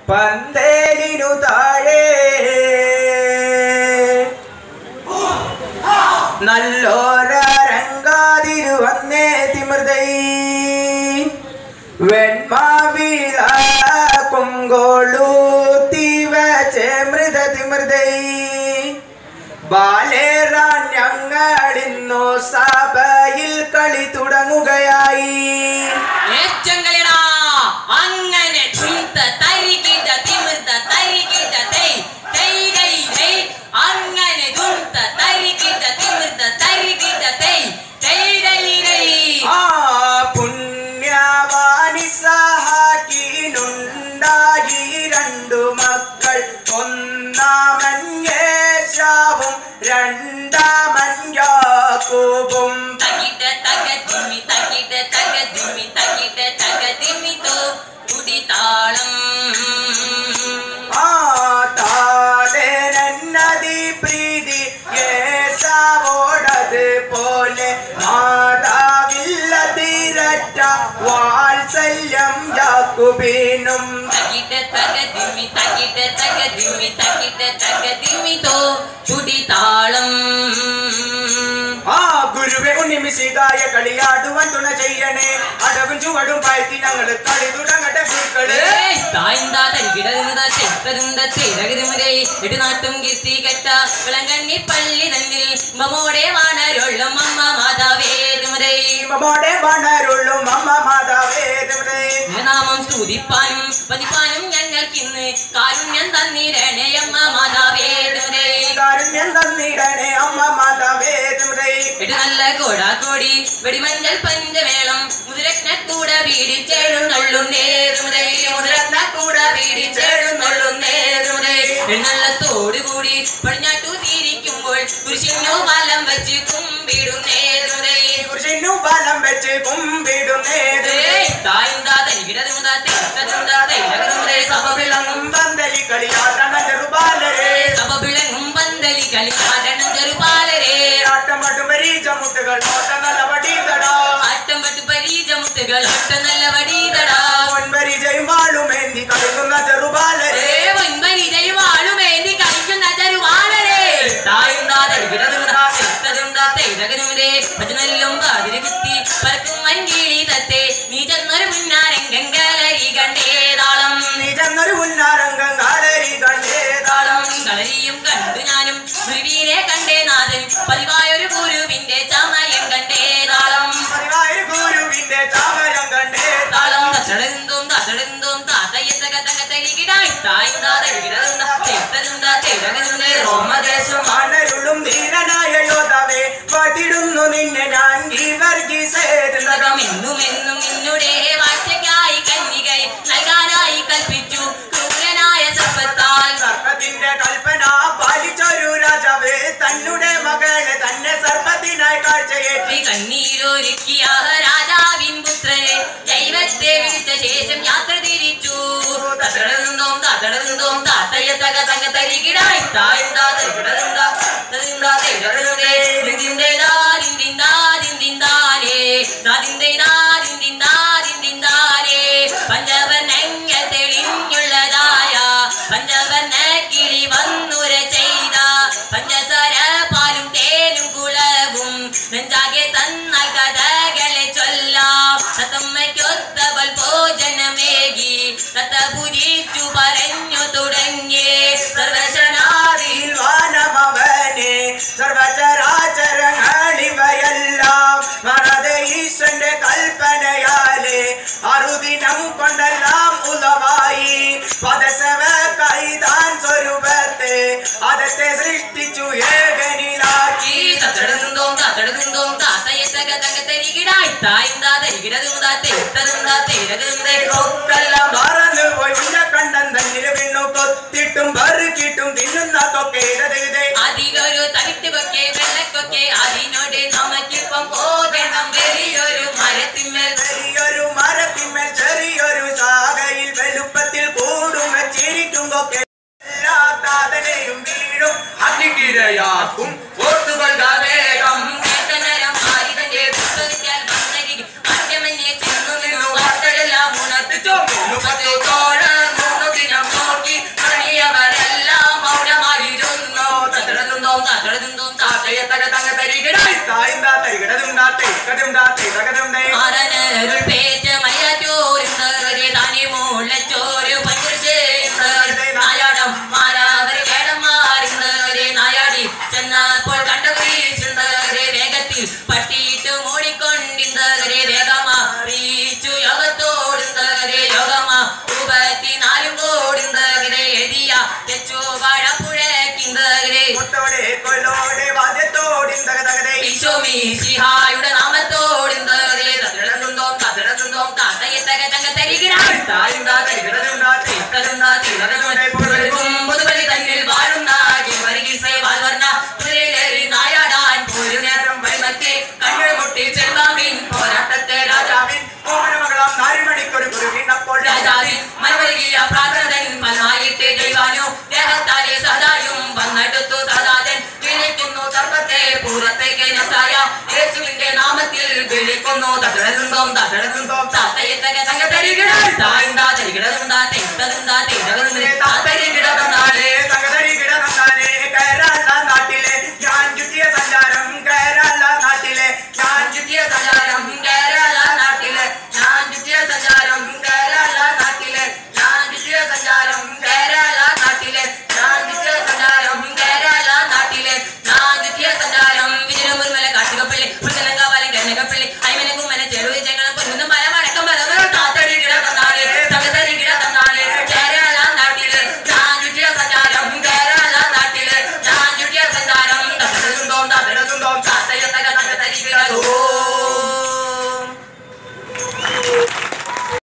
പന്തേലിനു താഴെ നല്ലോരരങ്കാതിരു വന്നേ തിമൃതൈ വെൺമാവിള കുങ്കോളൂത്തിവച്ചേ മൃത തിമൃതൈ ബാലേറാൻ ഞങ്ങളിന്നു സഭയിൽ കളി തുടങ്ങുകയായി. അങ്ങനെ പുണ്യവാനി സഹാക്കിനുണ്ടായി രണ്ടു മക്കൾ, ഒന്നാമൻ രണ്ടാമൻ യാക്കോബും. താതേനന്നതി പ്രീതി യേശാവോടത് പോലെ മാതാവില്ലതിരറ്റ വാത്സല്യം യാക്കോബിനും. ഗുരുവെ ഉണ്ണിമിശികായ കളിയാടുവാൻ തുണ ചെയ്യണേ, അടവും ചുവടും പായത്തി ഞങ്ങൾ കളി തുടങ്ങട്ടെ പൂക്കള്. നാട്ടും കീർത്തി കെട്ട വിളങ്കണ്ണി പള്ളി തന്നിൽ മമോടെ വാണരുള്ളും അമ്മ മാതാവേദമുരൈ നാമം സ്തുതിപ്പാനും പതിപ്പാനും ഞങ്ങൾക്കിന്ന് കാരുണ്യം തന്നിടണേ അമ്മ മാതാവേദമുരൈ നല്ല കോടാക്കോടി വെടിമഞ്ഞൾ പഞ്ചമേളം മുതിരക്കൂട പീഡിച്ചേഴുന്നള്ളുന്നേരുമുരൈ എഴുന്നള്ളത്തോടുകൂടി പടിഞ്ഞാട്ടു തിരിക്കുമ്പോൾ കുരിശിനു വലം വെച്ച് കുമ്പിടുന്നേരുമുരൈ സഭവിളങ്ങും പന്തലി കളിയാടണം ചെറുപാലരെ ആട്ടം പട്ടു പരീജമുട്ടുകൾ ഒട്ട നല്ല വടീതടാ പൊൻപരിചയും വാളുമേന്തി കളിക്കുന്ന ചെറുപാലരെ ഭജനല്ലും കാതിരി കുത്തി പരക്കും വൻകീഴി തത്തെ നീ ചെന്നൊരു മുന്നാരംഗം ഗാലരി കണ്ടേതാളം കളരിയും കണ്ടു ഞാനും ഗുരുവിനെ കണ്ടേ നാഥൻ പതിവായൊരു ഗുരുവിന്റെ ചമയം കണ്ടേതാളം തടടുന്തോം താത്തയ്യത്തക തകത്തരികിടായി റോമദേശം അണരുളും ധീരനായ യോദ്ധാവേ പതിടുന്നു നിന്നെ ഞാൻ എന്നും നിന്നുടെ വാഴ്ചയ്ക്കായി കന്യകൈ നൽകാനായി കൽപ്പിച്ചു ക്രൂരനായ സർപ്പത്താൽ. സർപ്പത്തിന്റെ കൽപ്പന പാലിച്ചൊരു രാജാവേ തന്നുടെ മകളെ തന്നെ സർപ്പത്തിനായി കാഴ്ചയേറ്റി കണ്ണീരൊരുക്കിയ രാജാവിൻ പുത്രനെ ദൈവത്തെ വിളിച്ച ശേഷം യാത്ര തിരിച്ചു. താത്തയ്യത്തക തകത്തരികിടായി പഞ്ചവർണ്ണങ്ങൾ തെളിഞ്ഞുള്ളതായ പഞ്ചവർണ്ണ കിളി വന്നുര ചെയ്ത പഞ്ചസാര പാലും തേനും കുളവും നെഞ്ചാകെ തന്നാൽ കഥകളെ ചൊല്ലാം. സത്തമ്മയ്ക്കൊത്തവൾ ഭോജനമേകി തത്തപുരിച്ചു പറഞ്ഞു തുടങ്ങി സർവശനാദിൽ വാനമവനെ സർവചരാചരങ്ങളിവയെല്ലാം മറതെ ഈശ്വരന്റെ കൽപ്പനയാലെ അറുദിനം കൊണ്ടെല്ലാം ഉളവായി പദസവ കൈതാൻ സ്വരൂപത്തെ അതത്തെ സൃഷ്ടിച്ചു ഏകനിലാക്കി. മറന്നു പോയി കണ്ടൻ തന്നിൽ പിന്നു കൊത്തിട്ടും പെറുക്കിട്ടും തിന്നുന്നതൊക്കെ അധികൊരു തവിട്ടുകൊക്കെ വെള്ളക്കൊക്കെ അതിനോട് നമുക്കിപ്പം പോകണം. വലിയൊരു മരത്തിന്മേൽ ചെറിയൊരു ശാഖയിൽ വലുപ്പത്തിൽ കൂടും വെച്ചിരിക്കും കൊക്കെ എല്ലാ താതനെയും വീഴും അഗ്നിക്കിരയാക്കും ഓർത്തുകൾ വേഗം. ചെന്നു നിന്നു വാർത്തയെല്ലാം ഉണർത്തിച്ചു 30 തോഴ 3 ദിനം തായുണ്ടാ തരികിടതുണ്ടാ തേക്കതുണ്ടാ തീരതും പുതുപതി തന്നിൽ വാഴുന്ന വർഗീസെ വാൽവർണ്ണ കുതിരയിലേറി നായാടാൻ ഒരു നേരം വൈമത്തി കണ്ണു മുട്ടി ചെൽവാമിൻ പോരാട്ടത്തെ രാജാവിൻ ഓമനമകളാം നാരിമണിക്കൊരു കുരുവിനപ്പോൾ രാജാവിൻ മനവരുകിയ പ്രാർത്ഥനതൻ ഫലമായിട്ട് ദൈവാനു ദേഹത്താലെ സദായും വന്നെടുത്തു സദാതൻ വിളിക്കുന്നു സർവത്തെ പൂരത്തേക്ക് നസായ യേശുവിന്റെ നാമത്തിൽ വിളിക്കുന്നു തടടുന്തോം തടടുന്തോം താത്തയത്തക തങ്ങ തരികിട തായുണ്ടാ തരികിടതുണ്ടാ തെക്കതുണ്ടാ തീരതും